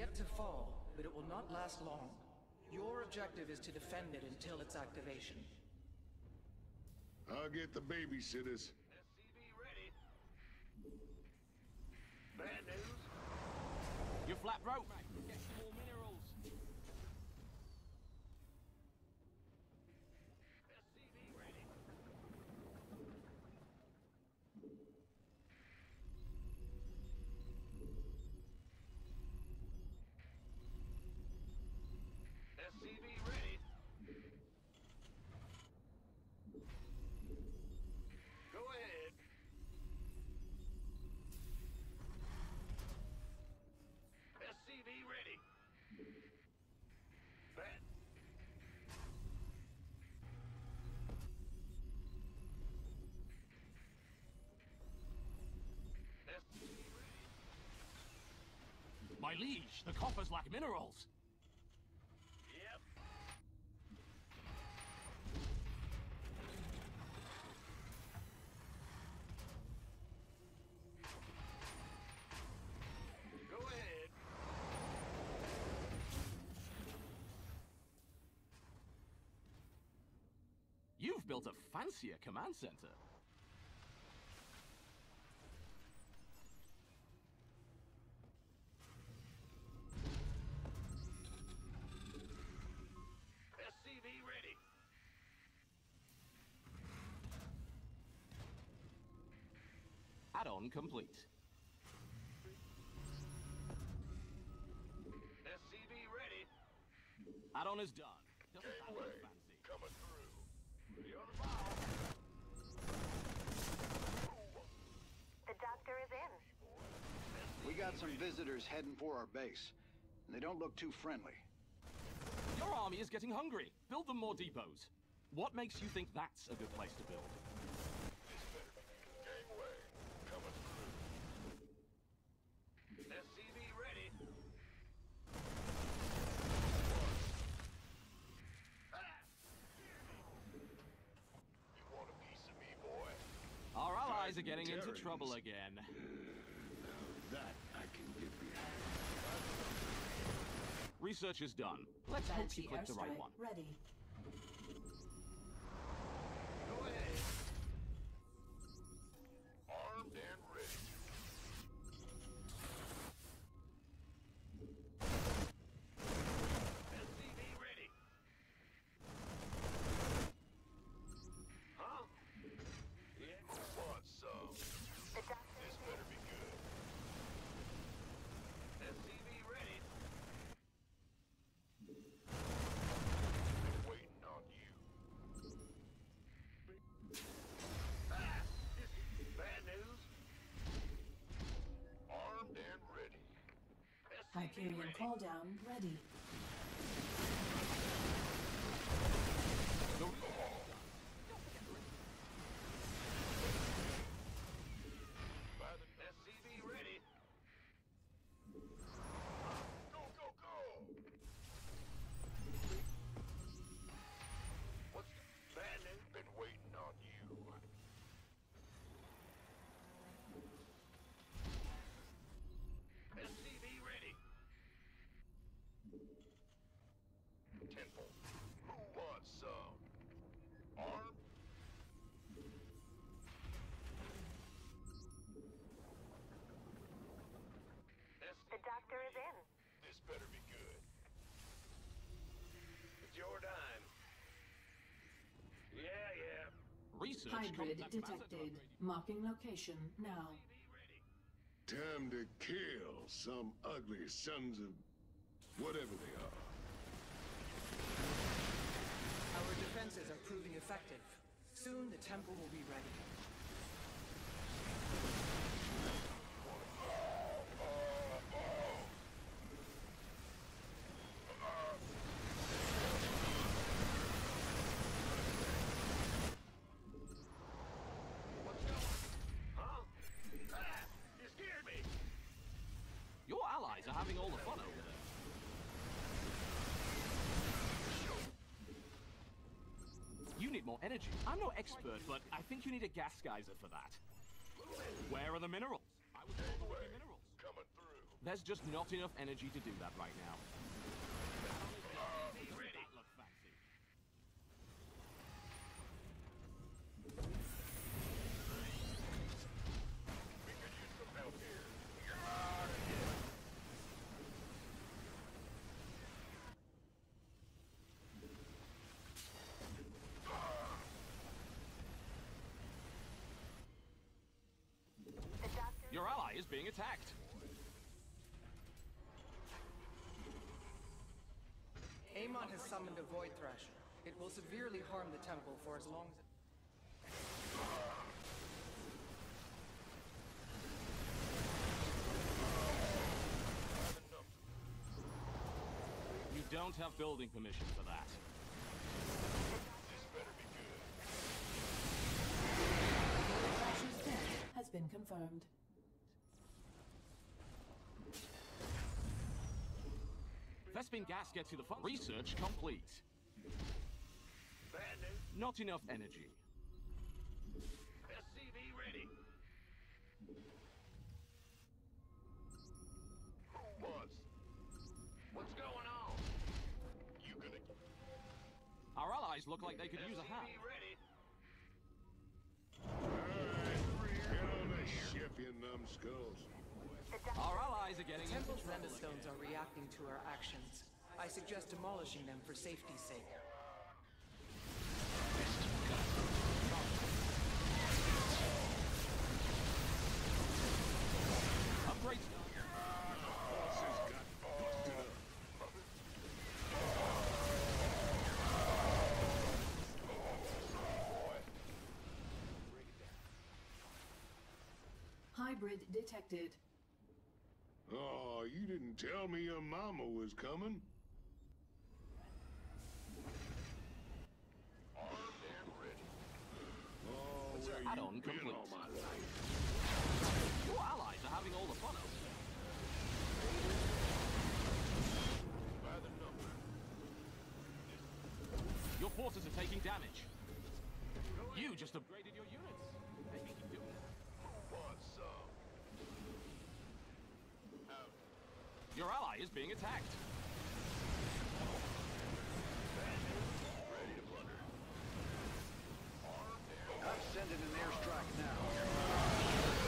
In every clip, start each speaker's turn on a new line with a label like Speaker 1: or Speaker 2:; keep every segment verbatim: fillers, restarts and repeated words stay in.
Speaker 1: set to fall, but it will not last long. Your objective is to defend it until its activation.
Speaker 2: I'll get the babysitters.
Speaker 3: S C V ready. Bad news.
Speaker 4: You're flat broke, mate. Get some more minerals.
Speaker 3: S C V ready. S C V ready. Go ahead. S C V ready. Bet. S C V ready.
Speaker 4: My liege, the coppers lack minerals.
Speaker 3: Yep. Go ahead.
Speaker 4: You've built a fancier command center.
Speaker 3: S C V ready.
Speaker 4: Add-on complete.
Speaker 3: S C V ready.
Speaker 4: Add-on is done. Doesn't that
Speaker 3: Gateway
Speaker 4: look fancy?
Speaker 3: coming through. Be on the ball.
Speaker 5: The doctor is in.
Speaker 6: We got some visitors heading for our base, and they don't look too friendly.
Speaker 4: Your army is getting hungry. Build them more depots. What makes you think that's a good place to build?
Speaker 3: Gateway coming through. S C V ready. You want a piece of me, boy?
Speaker 4: Our allies are getting into
Speaker 2: Terrans.
Speaker 4: trouble again.
Speaker 2: Now that I can get behind.
Speaker 4: Research is done. Let's hope
Speaker 7: Fancy
Speaker 4: you clicked the right
Speaker 7: airstrike
Speaker 4: one.
Speaker 7: ready.
Speaker 3: Go ahead. Armed and ready. S C V ready. Huh? Yeah. Who wants some?
Speaker 5: The doctor
Speaker 3: This
Speaker 5: is
Speaker 3: better be good. S C V ready. Been waiting on you. Ah! Bad news. Armed and ready. S C V
Speaker 7: Hyperion
Speaker 3: ready.
Speaker 7: call down ready.
Speaker 3: By the S C V ready. Go, go, go! What's the bad news? Been waiting on you. S C V ready. Temple. Who wants some? Armed? S C V
Speaker 5: The doctor is
Speaker 3: ready.
Speaker 5: in.
Speaker 3: This better be good. It's your dime. Yeah, yeah.
Speaker 4: Research
Speaker 7: Hybrid
Speaker 4: contact
Speaker 7: detected.
Speaker 4: matter.
Speaker 7: Marking location now.
Speaker 3: Be ready.
Speaker 2: Time to kill some ugly sons of whatever they are.
Speaker 1: Our defenses are proving effective. Soon the temple will be ready.
Speaker 3: What's going? Huh? Ah! You scared me.
Speaker 4: Your allies are having all the fun over there. You need more energy. I'm no expert, but I think you need a gas geyser for that. Where are the minerals? I was told there would be minerals.
Speaker 3: Coming through.
Speaker 4: There's just not enough energy to do that right now.
Speaker 3: Be ready.
Speaker 4: That look fancy.
Speaker 3: We could use some help here. You're out of here.
Speaker 5: The doctor.
Speaker 4: Your ally is being attacked.
Speaker 1: Amon has summoned a Void Thrasher. It will severely harm the temple for as long as it...
Speaker 4: You don't have building permission for that.
Speaker 3: This better be good.
Speaker 7: Thrasher's death has been confirmed.
Speaker 4: Vespin gas gets you the fun. Research complete.
Speaker 3: Bad news.
Speaker 4: Not enough energy.
Speaker 3: S C V ready. Who wants? What's going on? You gonna
Speaker 4: Our allies look like they could use a hand.
Speaker 3: S C V ready.
Speaker 2: Alright, get on the ship, you numbskulls.
Speaker 5: The doctor.
Speaker 4: Our allies are getting
Speaker 1: The
Speaker 4: into
Speaker 1: temple's
Speaker 4: trouble
Speaker 1: Zenda stones
Speaker 4: again.
Speaker 1: are reacting to our actions. I suggest demolishing them for safety's sake.
Speaker 4: Upgrade.
Speaker 2: Boss has got busted up.
Speaker 7: Hybrid detected.
Speaker 2: Oh, you didn't tell me your mama was coming.
Speaker 3: Armed and ready.
Speaker 2: Oh, where
Speaker 4: Add-on
Speaker 2: you been
Speaker 4: complete.
Speaker 2: all my life?
Speaker 4: Your allies are having all the fun of it.
Speaker 3: By the number.
Speaker 4: Your forces are taking damage. You just upgraded your units. Maybe keep doing that.
Speaker 3: Who wants some? Out.
Speaker 4: Your ally is being attacked.
Speaker 3: Ready to plunder. Armed and
Speaker 6: I'm sending an airstrike now.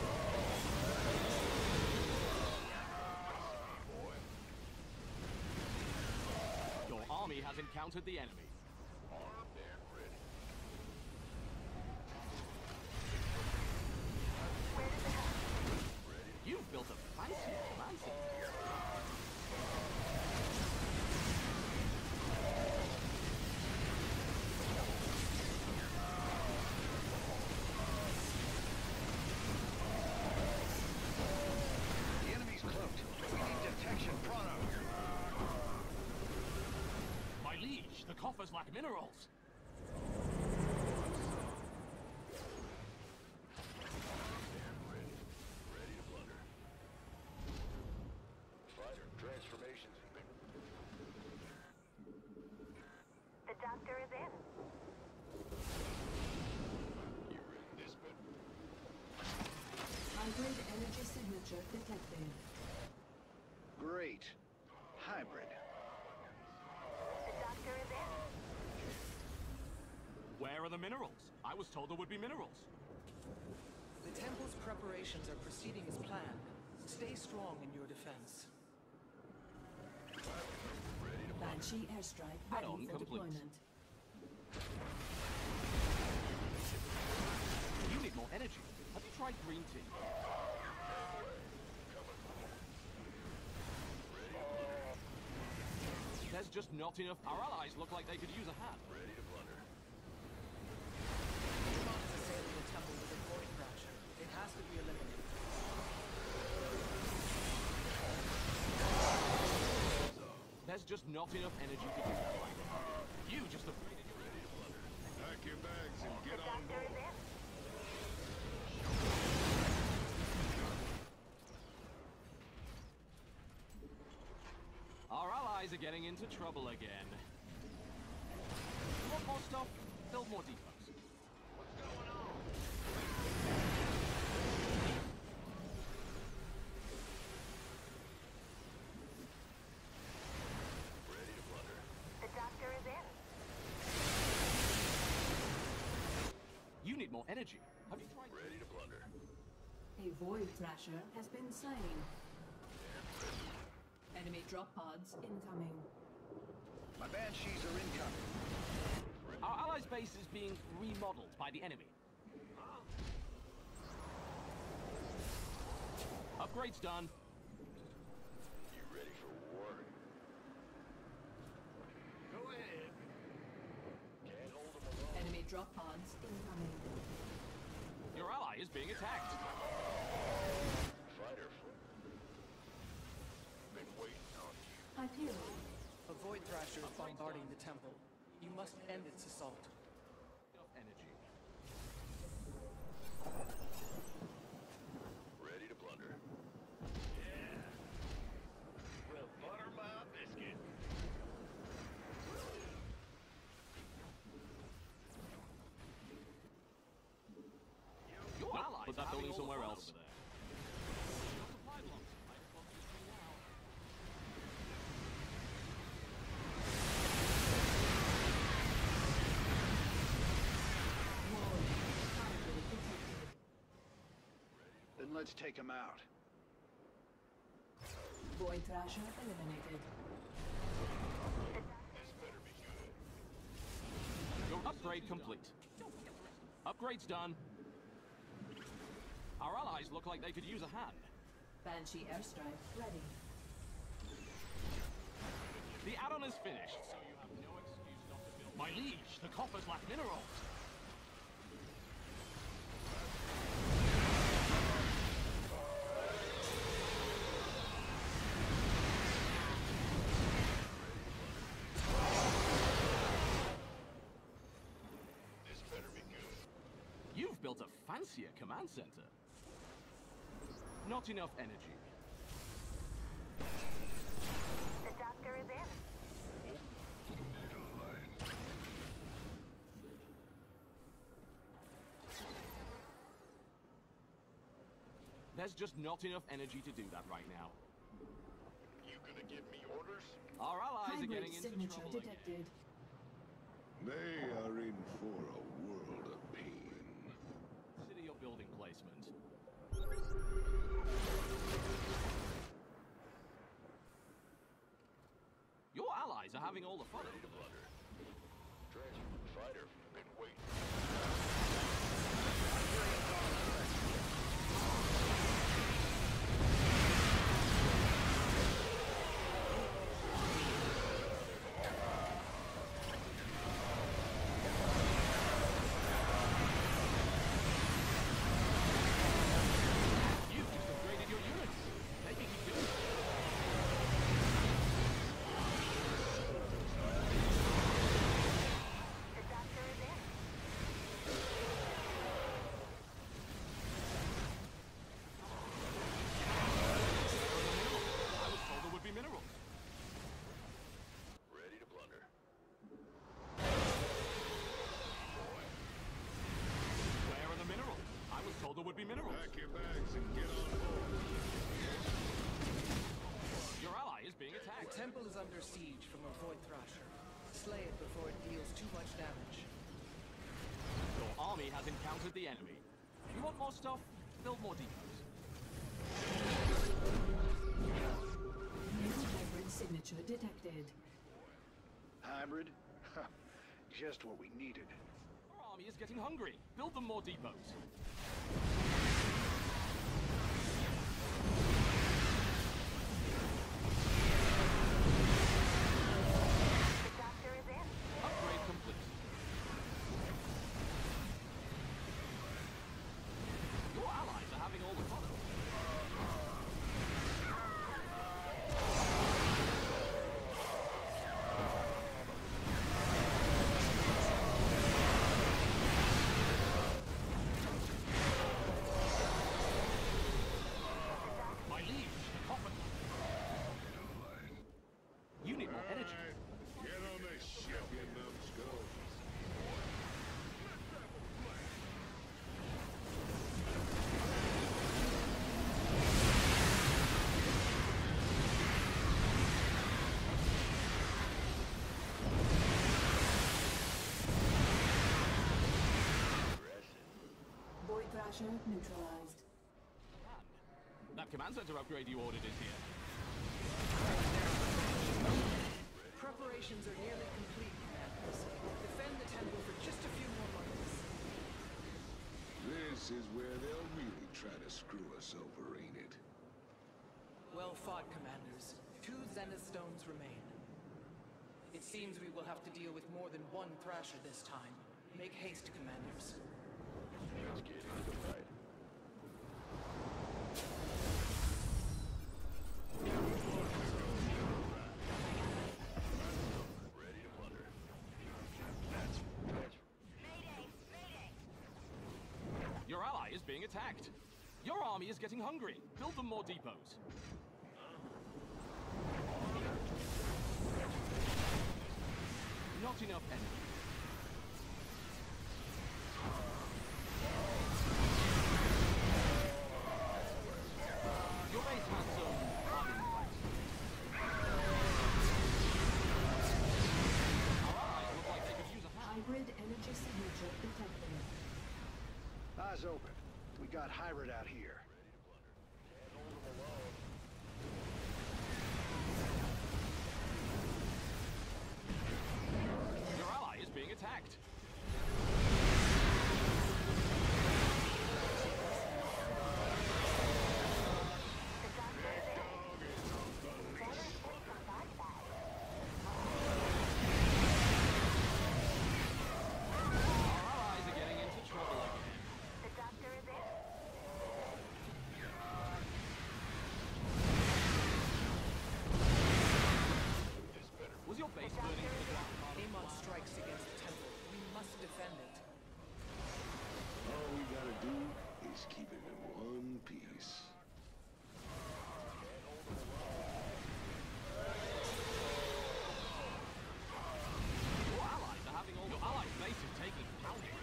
Speaker 4: Your army has encountered the enemy.
Speaker 3: armed and ready.
Speaker 5: Where did they go?
Speaker 4: You've built a fancy command center.
Speaker 6: The enemy's cloaked. We need detection pronto.
Speaker 4: My liege, the coffers lack minerals.
Speaker 3: Ready to plunder. Fighter transformations.
Speaker 5: The doctor is in.
Speaker 3: You're in this bit.
Speaker 7: Hybrid energy signature detected.
Speaker 6: Great. Hybrid.
Speaker 5: The doctor is in.
Speaker 4: Where are the minerals? I was told there would be minerals.
Speaker 1: The temple's preparations are proceeding as planned. Stay strong in your defense.
Speaker 7: Banshee airstrike ready
Speaker 4: Add-on
Speaker 7: for
Speaker 4: complete.
Speaker 7: deployment.
Speaker 4: You need more energy. Have you tried green tea? There's just not enough. Our allies look like they could use a hand.
Speaker 3: Ready to plunder.
Speaker 1: Amon is assailing the temple with a Void Thrasher. It has to be eliminated.
Speaker 4: There's just not enough energy to do that right now. You just upgraded your ready to plunder.
Speaker 2: Pack your bags and
Speaker 5: The
Speaker 2: get on
Speaker 5: doctor is
Speaker 2: board.
Speaker 5: in.
Speaker 4: Our allies are getting into trouble again. Want more stuff? Build more depots.
Speaker 3: What's going on?
Speaker 4: more energy. Have you tried?
Speaker 3: Ready to plunder.
Speaker 7: A Void Thrasher has been slain. Enemy drop pods incoming.
Speaker 6: My Banshees are incoming.
Speaker 4: Our allies' base is being remodeled by the enemy. Upgrade's done.
Speaker 3: You ready for war? Go ahead. Can't hold them alone.
Speaker 7: Enemy drop pods incoming.
Speaker 4: Your ally is being attacked.
Speaker 3: Fighter. Been waiting on you.
Speaker 7: Hyperion.
Speaker 1: A Void Thrasher is bombarding the temple. You must end its assault.
Speaker 4: Enough energy.
Speaker 3: Ready to plunder. Yeah. Well, butter my biscuit.
Speaker 4: Your
Speaker 3: Nope,
Speaker 4: allies
Speaker 8: put that
Speaker 4: are having
Speaker 8: building
Speaker 4: all the
Speaker 8: somewhere
Speaker 4: fun
Speaker 8: else.
Speaker 4: over there. Your supply blocks are right above the screen now.
Speaker 7: Warning. Hybrid detected.
Speaker 6: Then let's take them out.
Speaker 7: Void Thrasher eliminated.
Speaker 3: This better be good.
Speaker 4: Your upgrade complete. Upgrade's done. Our allies look like they could use a hand.
Speaker 7: Banshee airstrike ready.
Speaker 4: The add-on is finished, so you have no excuse not to build. My liege, the coffers lack minerals.
Speaker 3: This better be good.
Speaker 4: You've built a fancier command center. Not enough energy.
Speaker 5: The doctor is in.
Speaker 4: There's just not enough energy to do that right now.
Speaker 3: You gonna give me orders?
Speaker 4: Our allies are
Speaker 7: Hybrid
Speaker 4: getting into
Speaker 7: signature
Speaker 4: trouble again.
Speaker 7: detected.
Speaker 2: They are in for a world of pain.
Speaker 4: Consider your building placement. Your allies are having all the fun.
Speaker 3: Ready to plunder. Trench, fighter, been waiting.
Speaker 4: You've just upgraded your units. They can keep doing it.
Speaker 5: The doctor is in.
Speaker 4: I was told there would be minerals.
Speaker 3: Ready to plunder.
Speaker 4: Where are the minerals? I was told there would be minerals.
Speaker 2: Pack your bags and get on board.
Speaker 4: Your ally is being
Speaker 1: The
Speaker 4: attacked.
Speaker 1: temple is under siege from a Void Thrasher. Slay it before it deals too much damage.
Speaker 4: Your army has encountered the enemy. You want more stuff? Build more depots.
Speaker 7: New hybrid signature detected.
Speaker 6: Hybrid? Huh. Just what we needed.
Speaker 4: Our army is getting hungry. Build them more depots.
Speaker 5: The doctor is in.
Speaker 4: Upgrade complete. Your allies are having all the fun.
Speaker 7: Thrasher neutralized.
Speaker 4: That command center upgrade you ordered is here.
Speaker 1: Preparations are nearly complete, Commanders. Defend the temple for just a few more months.
Speaker 2: This is where they'll really try to screw us over, ain't it?
Speaker 1: Well fought, Commanders. Two Zenith Stones remain. It seems we will have to deal with more than one Thrasher this time. Make haste, Commanders.
Speaker 3: Let's get into the fight. Ready to plunder. That's that's
Speaker 5: Mayday! Mayday!
Speaker 4: Your ally is being attacked. Your army is getting hungry. Build them more depots. Not enough energy. Your base has some plugging devices. Our allies look like they could use a hand.
Speaker 7: Hybrid energy signature detected.
Speaker 6: Eyes open. We got hybrid out here.
Speaker 4: Your ally is being attacked. Our allies are getting into trouble again.
Speaker 5: The doctor is in.
Speaker 4: Was your base burning to the ground?
Speaker 1: Amon strikes against the temple. We must defend it.
Speaker 2: All we gotta do is keep him in one piece.
Speaker 4: Your allies are having all your allied base is taking pounding.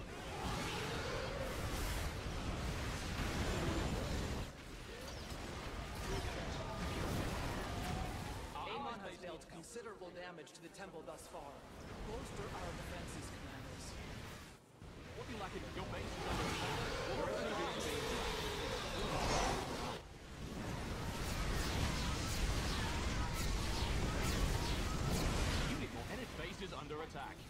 Speaker 4: Our
Speaker 1: Amon
Speaker 4: allies'
Speaker 1: has
Speaker 4: base
Speaker 1: dealt
Speaker 4: needs help.
Speaker 1: considerable damage to the temple thus far. Bolster our defenses, Commanders.
Speaker 4: What do you lack in your base is under attack? Your S U V is being attacked. Unit more, and its base is under attack.